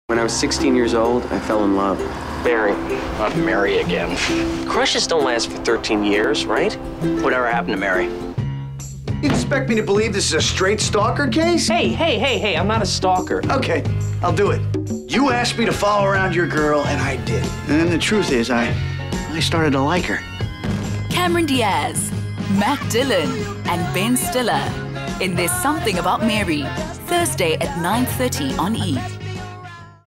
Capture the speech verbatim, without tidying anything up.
When I was sixteen years old, I fell in love. Mary. Not Mary again. Crushes don't last for thirteen years, right? Whatever happened to Mary? You expect me to believe this is a straight stalker case? Hey, hey, hey, hey, I'm not a stalker. Okay, I'll do it. You asked me to follow around your girl, and I did. And then the truth is, I, I started to like her. Cameron Diaz, Matt Dillon, and Ben Stiller in There's Something About Mary, Thursday at nine thirty on E!